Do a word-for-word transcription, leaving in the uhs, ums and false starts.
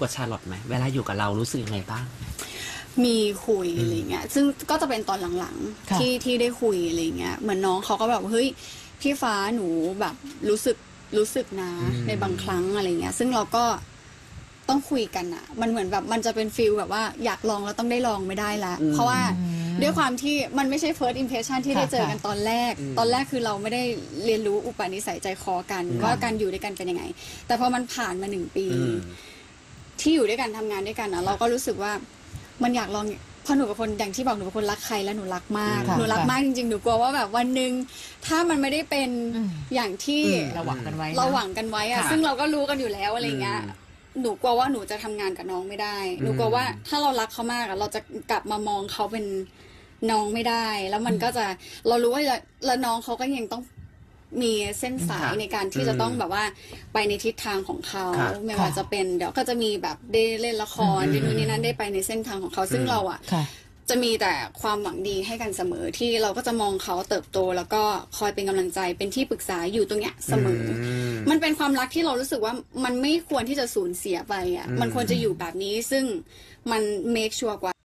กับชาร์ลอตไหมเวลาอยู่กับเรารู้สึกยังไงบ้างมีคุยอะไรเงี้ยซึ่งก็จะเป็นตอนหลังๆที่ที่ได้คุยอะไรเงี้ยเหมือนน้องเขาก็แบบเฮ้ยพี่ฟ้าหนูแบบรู้สึกรู้สึกนะในบางครั้งอะไรเงี้ยซึ่งเราก็ต้องคุยกันอะมันเหมือนแบบมันจะเป็นฟีลแบบว่าอยากลองแล้วต้องได้ลองไม่ได้ละเพราะว่าด้วยความที่มันไม่ใช่ first impression ที่ได้เจอกันตอนแรกตอนแรกคือเราไม่ได้เรียนรู้อุปนิสัยใจคอกันว่าการอยู่ด้วยกันเป็นยังไงแต่พอมันผ่านมาหนึ่งปีที่อยู่ด้วยกันทำงานด้วยกันอะเราก็รู้สึกว่ามันอยากลองเพราะหนูเป็นคนอย่างที่บอกหนูเป็นคนรักใครแล้วหนูรักมากหนูรักมากจริงๆหนูกลัวว่าแบบวันหนึ่งถ้ามันไม่ได้เป็นอย่างที่เราหวังกันไว้เราหวังกันไว้อะซึ่งเราก็รู้กันอยู่แล้วอะไรเงี้ยหนูกลัวว่าหนูจะทำงานกับน้องไม่ได้หนูกลัวว่าถ้าเรารักเขามากอะเราจะกลับมามองเขาเป็นน้องไม่ได้แล้วมันก็จะเรารู้ว่าแล้วน้องเขาก็ยังต้องมีเส้นสายในการที่จะต้องแบบว่าไปในทิศทางของเขาไม่ว่าจะเป็นเดี๋ยวก็จะมีแบบได้เล่นละครได้นู่นนี่นั่นได้ไปในเส้นทางของเขาซึ่งเราอะจะมีแต่ความหวังดีให้กันเสมอที่เราก็จะมองเขาเติบโตแล้วก็คอยเป็นกำลังใจเป็นที่ปรึกษาอยู่ตรงเนี้ยเสมอมันเป็นความรักที่เรารู้สึกว่ามันไม่ควรที่จะสูญเสียไปอ่ะมันควรจะอยู่แบบนี้ซึ่งมันเมคชัวร์กว่า